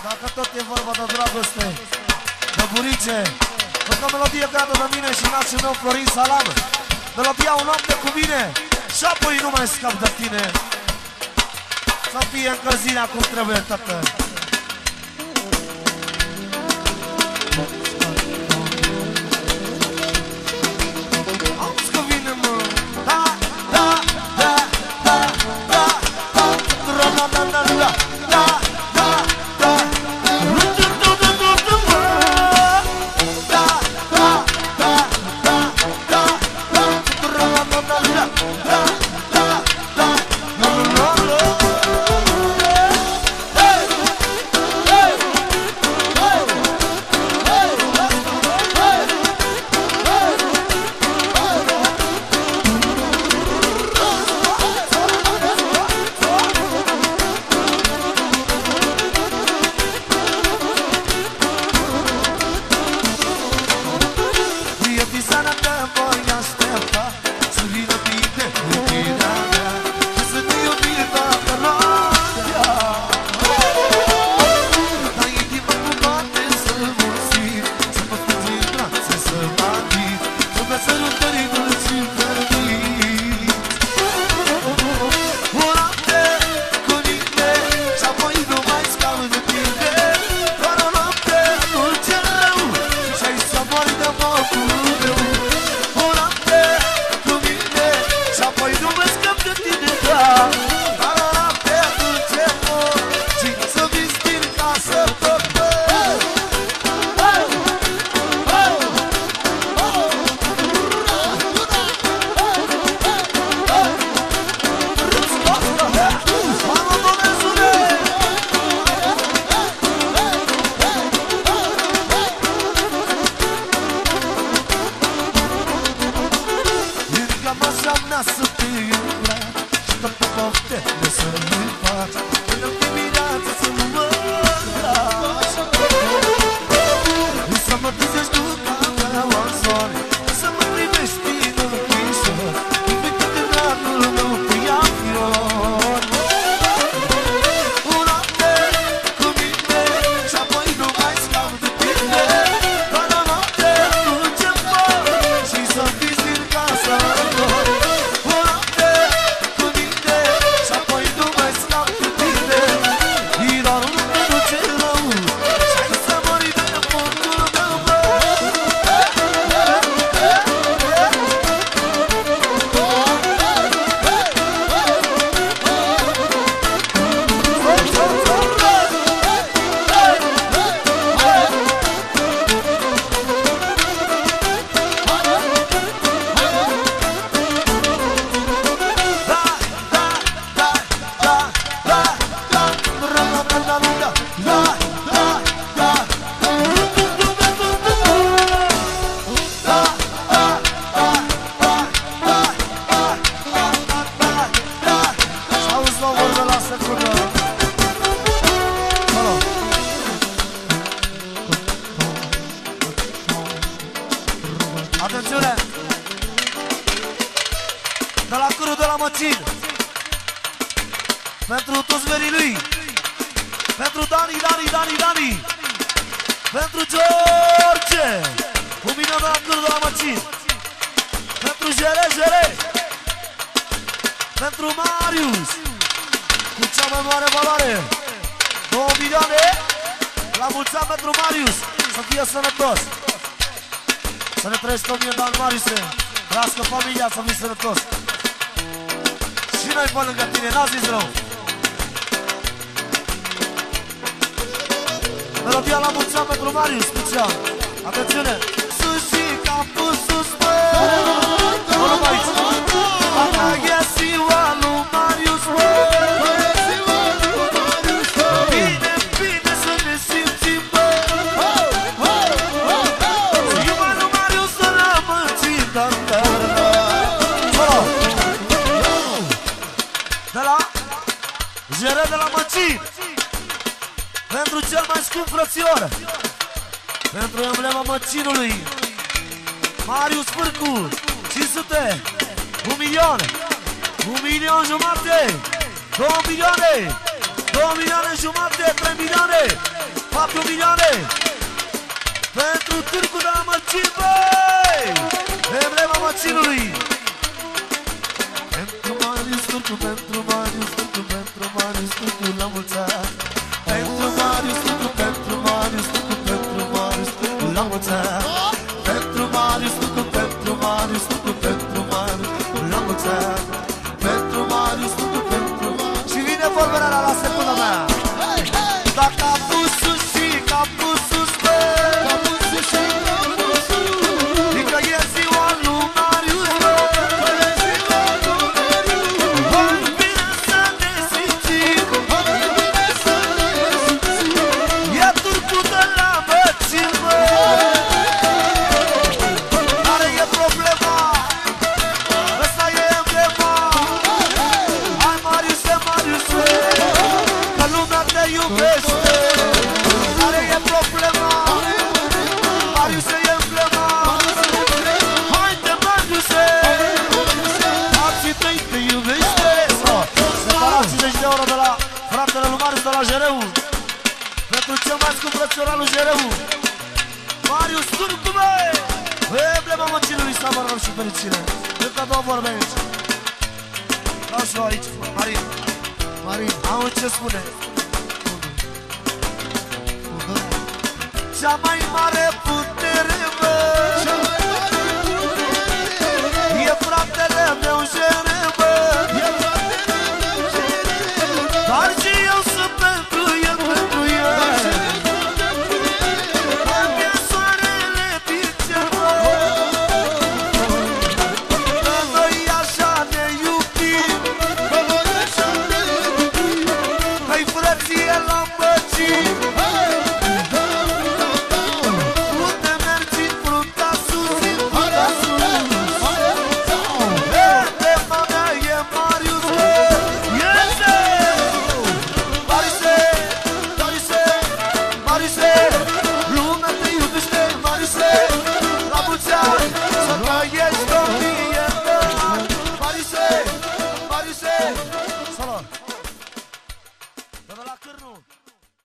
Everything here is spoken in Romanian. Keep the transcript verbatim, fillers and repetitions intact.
Dacă tot e vorba de dragoste, de burice, încă melodie creată de mine și nașul meu Florin Salam. Melodia O noapte cu mine și apoi nu mai scap de tine. Să fie încălzirea cum trebuie, tată. Auzi că vine, mă. Da, da, da, da, da, da, da, da, da, da, da, da. Atențiune! De la Cârul de la Măcin, pentru toți verii lui, pentru Dani, Dani, Dani, Dani, pentru George, cu mine de la Cârul de la Măcin, pentru Jere, Jere, pentru Marius, cu cea mai mare valoare, două milioane, la mulți ani pentru Marius, să fie sănătos. Să ne trăiești o mie de ani, Mariuse, trăiască familia, să fii sănătos. Și noi pe lângă tine, n-a zis rău. Melodia la mulți ani pentru Marius, special. Atențiune! Sus și capul sus, bă! Nu numai aici! Asta e ziua lui Marius, bă! Bine, bine să ne simțim, bă! Ziua lui Marius să ne amăcim, da, da, da! De la Jere de la Măcin, pentru cel mai scump frățior, pentru emblema Măcinului, Marius Fârcu, cinci sute, un milion, un milion jumate, două milioane, Două milioane jumate, trei milioane, patru milioane. Pentru Târgu de la Măcin, băi! Emblema Măcinului. Pentru Marius Turcu, pentru Marius Turcu, pentru Marius Turcu, la mulți ani. Pentru Marius Turcu, pentru Marius Turcu, pentru Marius Turcu, la mulți ani. Pentru Marius Turcu, pentru Marius Turcu, pentru Marius Turcu, la mulți ani. Pentru Marius Turcu, pentru Marius. Și vine vorbarea la secunda mea. Dacă a pus sus și capul sus, bă, capul sus și capul sus, adică e ziua lui Marius, bă, e ziua lui Marius. Hai bine să ne simțim, hai bine să ne simțim. E Turcu de la Măcin, bă. Care e problema? Ăsta e emblema. Hai Mariuse, Mariuse, că lumea te iubește. Care e problema? Mariuse e emblema. Haide Mariuse, alții tăi te iubește. Separat cincizeci de euro de la fratele lui Marius de la Jereu. Pentru cel mai scump frățiorar lui Jereu, Marius Turcu, băi! Emblema Măcinului, slavă și fericire. Încă două vorbe aici. Dau și eu aici, Marin. Marin, auzi ce spune? Cea mai mare putere, bă, e fratele meu Jere, bă. Dar și eu sunt pentru el, pentru el. Îmi e soarele din cer, bă. Că noi așa ne iubim, că-i frăție la Măcin.